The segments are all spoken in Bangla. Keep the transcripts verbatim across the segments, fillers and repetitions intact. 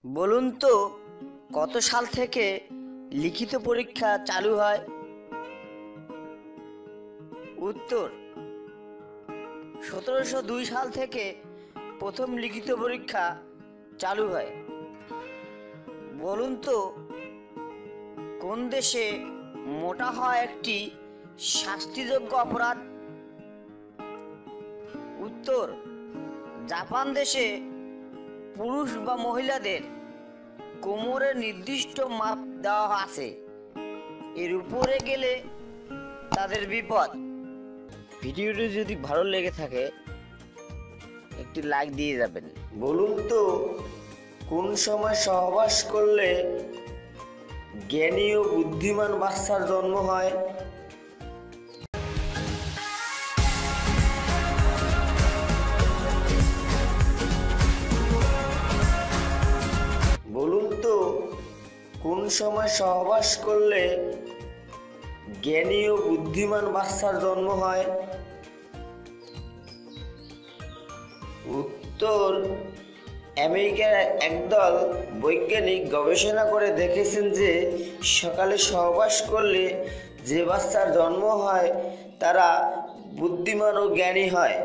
বলুন তো কত সাল থেকে লিখিত পরীক্ষা চালু হয়? উত্তর সতেরোশো দুই সাল থেকে প্রথম লিখিত পরীক্ষা চালু হয়। বলুন তো কোন দেশে মোটা হওয়া একটি শাস্তিযোগ্য অপরাধ? উত্তর জাপান দেশে পুরুষ বা মহিলাদের কোমরের নির্দিষ্ট মাপ দেওয়া আছে, এর উপরে গেলে তাদের বিপদ। ভিডিওটি যদি ভালো লেগে থাকে একটি লাইক দিয়ে যাবেন। বলুন তো কোন সময় সহবাস করলে জ্ঞানী ও বুদ্ধিমান বাচ্চার জন্ম হয়? বলুন তো কোন সময় সহবাস করলে জ্ঞানী ও বুদ্ধিমান বাচ্চার জন্ম হয়? উত্তর আমেরিকার একদল বৈজ্ঞানিক গবেষণা করে দেখেছেন যে সকালে সহবাস করলে যে বাচ্চার জন্ম হয় তারা বুদ্ধিমান ও জ্ঞানী হয়।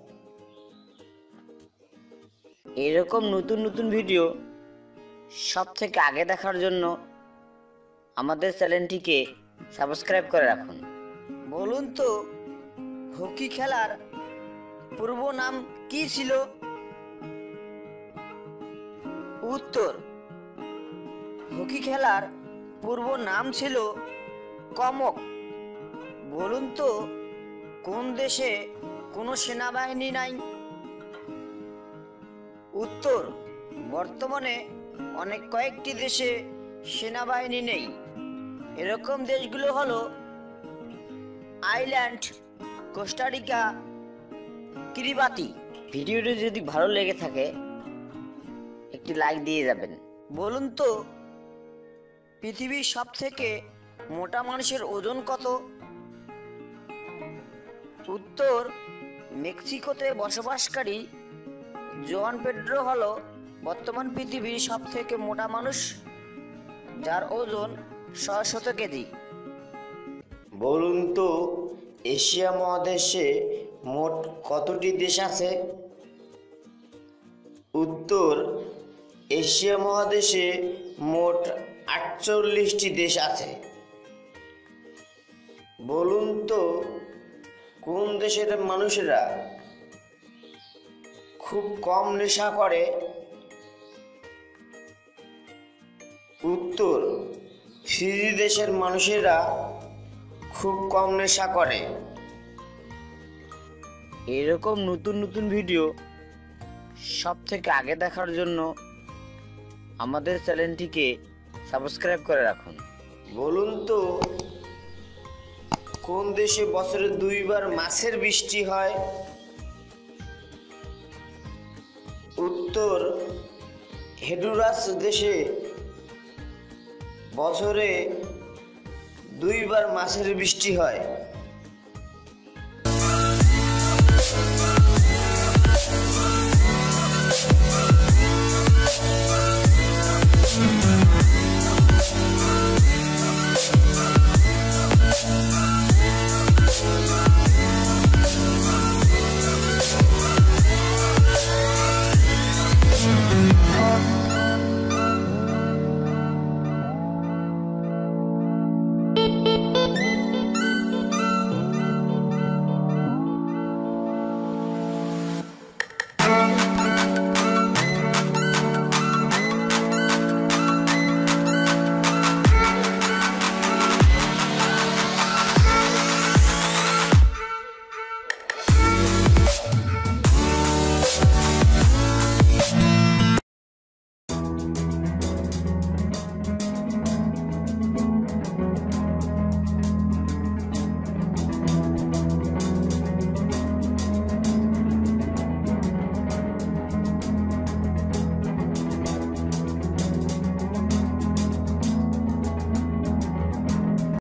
এরকম নতুন নতুন ভিডিও সব থেকে আগে দেখার জন্য আমাদের চ্যানেলটিকে সাবস্ক্রাইব করে রাখুন। বলুন তো হকি খেলার পূর্ব নাম কি ছিল? উত্তর হকি খেলার পূর্ব নাম ছিল কমক। বলুন তো কোন দেশে কোনো সেনাবাহিনী নাই? উত্তর বর্তমানে অনেক কয়েকটি দেশে সেনাবাহিনী নেই। এরকম দেশগুলো হলো আইল্যান্ড, কোস্টারিকা, কিরিবাতি। ভিডিওটি যদি ভালো লেগে থাকে একটি লাইক দিয়ে যাবেন। বলুন তো পৃথিবীর সব থেকে মোটা মানুষের ওজন কত? উত্তর মেক্সিকোতে বসবাসকারী জোয়ান পেড্রো হলো বর্তমান পৃথিবীর সব থেকে মোটা মানুষ, যার ওজন ছয়শত কেজি। বলুন তো এশিয়া মহাদেশে মোট কতটি দেশ আছে? উত্তর এশিয়া মহাদেশে মোট আটচল্লিশটি দেশ আছে। বলুন তো কোন দেশের মানুষেরা খুব কম নেশা করে? উত্তর ফিজি দেশের মানুষেরা খুব কম নেশা করে। এরকম নতুন নতুন ভিডিও সব থেকে আগে দেখার জন্য আমাদের চ্যানেলটিকে সাবস্ক্রাইব করে রাখুন। বলুন তো কোন দেশে বছরে দুইবার মাছের বৃষ্টি হয়? উত্তর হন্ডুরাস দেশে বছরে দুইবার মাছের বৃষ্টি হয়।